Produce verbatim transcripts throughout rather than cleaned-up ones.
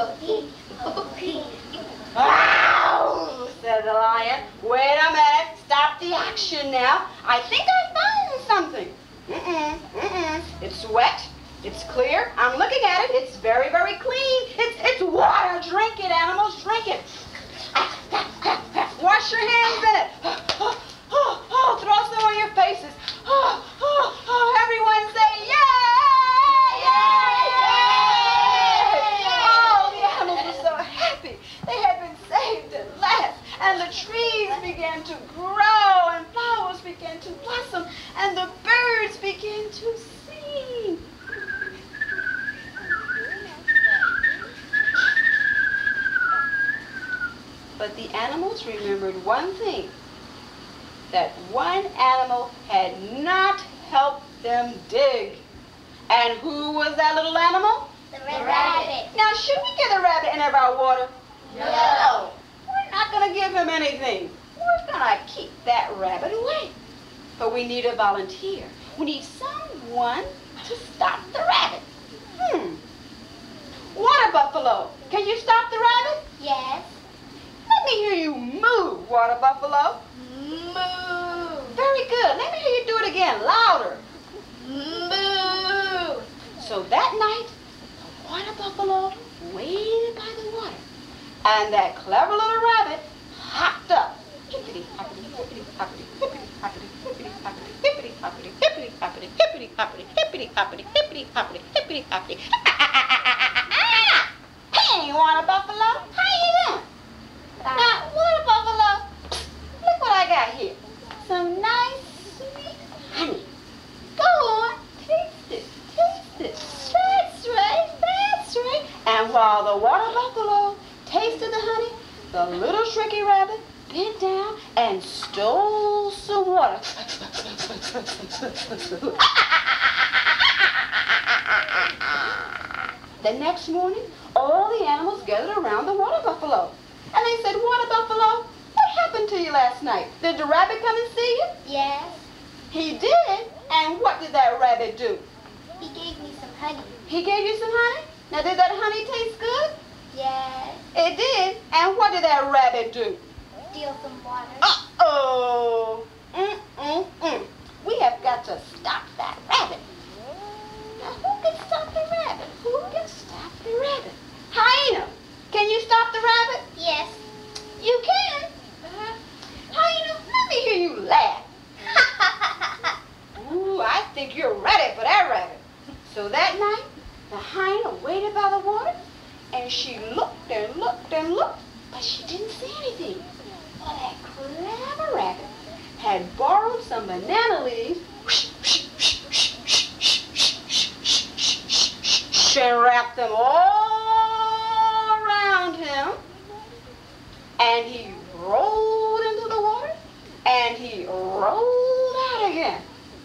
ho, hee, ho, hee. Ow, said the lion. Wait a minute. Stop the action now. I think I found something. Mm-mm, mm-mm. It's wet. It's clear. I'm looking at it. It's very, very clean. It's, it's water. Drink it, animals. Drink it. Wash your hands in it. Oh, oh, oh, throw some on your faces. Oh, oh, oh, everyone say yay! Yay! Oh, the animals were so happy. They had been saved at last. And the trees began to grow, and flowers began to blossom, and the birds began to sing. But the animals remembered one thing, that one animal had not helped them dig. And who was that little animal? The rabbit. Now, should we give the rabbit any of our water? No. We're not going to give him anything. We're going to keep that rabbit away. But we need a volunteer. We need someone to stop the rabbit. Hmm. Water buffalo, can you stop the rabbit? Yes. Let me hear you move, water buffalo. Moo. Very good. Let me hear you do it again, louder. Moo. So that night, the water buffalo waited by the water. And that clever little rabbit hopped up. Hippity hoppity, hippity hoppity, hippity hoppity, hippity hoppity, hippity hoppity, hippity hoppity, hippity hoppity, hippity hoppity, hippity hoppity, hippity hoppity. Hey, water buffalo, how you doing? Now, water buffalo, look what I got here. Some nice, sweet honey. Go on, taste it, taste it. That's right, that's right. And while the water buffalo tasted the honey, the little tricky rabbit bent down and stole some water. The next morning, all the animals gathered around the water buffalo. And they said, water buffalo, what happened to you last night? Did the rabbit come and see you? Yes. He did. And what did that rabbit do? He gave me some honey. He gave you some honey? Now, did that honey taste good? Yes. It did. And what did that rabbit do? Steal some water. Uh-oh. Mm-mm-mm. We have got to stop that rabbit. Now, who can stop the rabbit? Who can stop the rabbit? Hyena, can you stop the rabbit? Yes. You can? Uh-huh. Hyena, let me hear you laugh. Ooh, I think you're ready for that rabbit. So that night, the hyena waited by the water, and she looked and looked and looked, but she didn't see anything. Well, that clever rabbit had borrowed some banana leaves and wrapped them all around him, and he rolled into the water, and he rolled out again.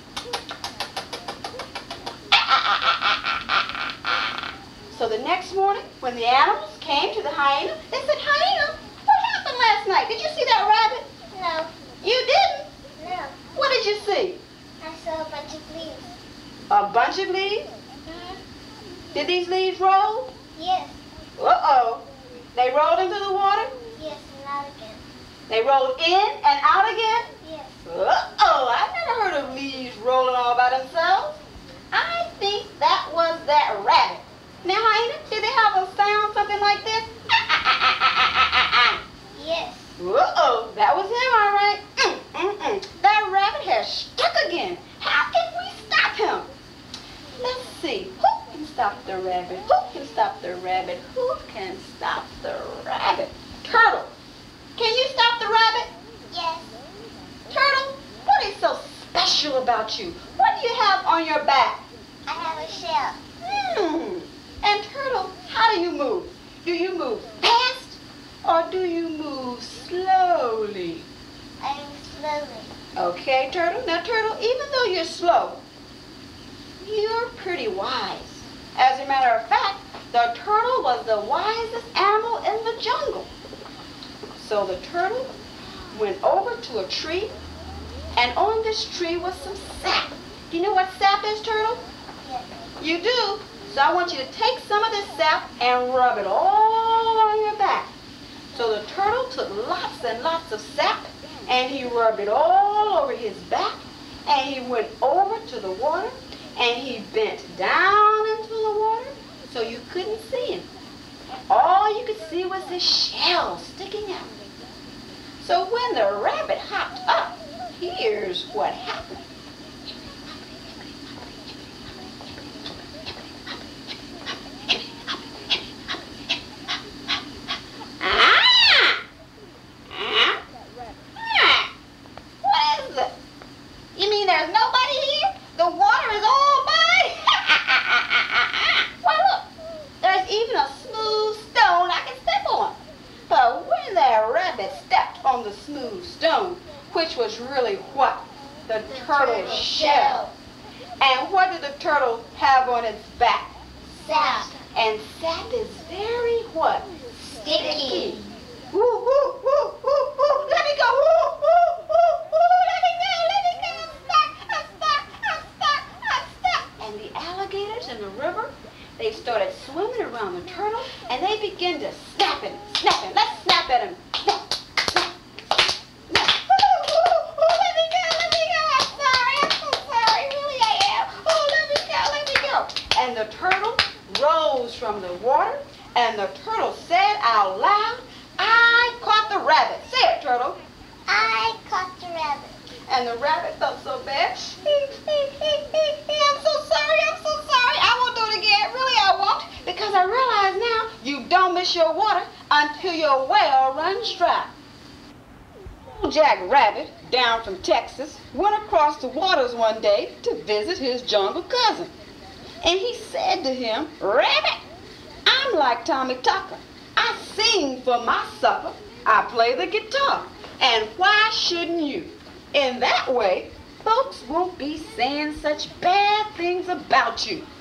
So the next morning, when the animals came to the hyena, they said, Hyena, what happened last night? Did you see that rabbit? No. You didn't? No. What did you see? I saw a bunch of leaves. A bunch of leaves? Uh-huh. Did these leaves roll? Yes. Uh-oh. They rolled into the water? Yes, and out again. They rolled in and out again? Yes. Uh-oh. I've never heard of leaves rolling all by themselves. I think that was that rabbit. Now, hyena, did they have a sound, something like this? Yes. Uh-oh, that was him, all right. Mm, mm, mm. That rabbit has stuck again. How can we stop him? Let's see. Who can stop the rabbit? Who can stop the rabbit? Who can stop the rabbit? Turtle, can you stop the rabbit? Yes. Turtle, what is so special about you? What do you have on your back? I have a shell. Hmm. And Turtle, how do you move? Do you move fast or do you move slowly? I move slowly. Okay, Turtle. Now, Turtle, even though you're slow, you're pretty wise. As a matter of fact, the turtle was the wisest animal in the jungle. So the turtle went over to a tree, and on this tree was some sap. Do you know what sap is, Turtle? Yes. You do? So I want you to take some of this sap and rub it all on your back. So the turtle took lots and lots of sap and he rubbed it all over his back, and he went over to the water and he bent down into the water so you couldn't see him. All you could see was his shell sticking out. So when the rabbit hopped up, here's what happened. Which was really what? The, the turtle's turtle shell. And what did the turtle have on its back? Sap. And sap is very what? Sticky. Woo, woo, woo, woo, woo. Let me go. Woo, woo, woo, woo. Let me go. Let me go. I'm stuck. I'm stuck. I'm stuck. I'm stuck. And the alligators in the river, they started swimming around the turtle, and they began to snap him, snap him. Let's snap at him. Snap. And the turtle rose from the water, and the turtle said out loud, I caught the rabbit. Say it, turtle. I caught the rabbit. And the rabbit felt so bad. I'm so sorry, I'm so sorry. I won't do it again. Really, I won't. Because I realize now you don't miss your water until your well runs dry. Jack Rabbit, down from Texas, went across the waters one day to visit his jungle cousin. And he said to him, Rabbit, I'm like Tommy Tucker. I sing for my supper. I play the guitar. And why shouldn't you? In that way, folks won't be saying such bad things about you.